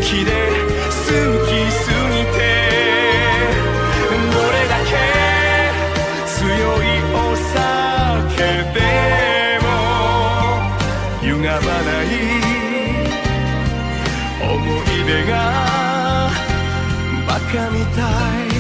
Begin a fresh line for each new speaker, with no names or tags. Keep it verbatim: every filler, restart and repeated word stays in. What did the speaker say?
きで好きすぎてどれだけ強いお酒でも歪まない思い出がバカみたい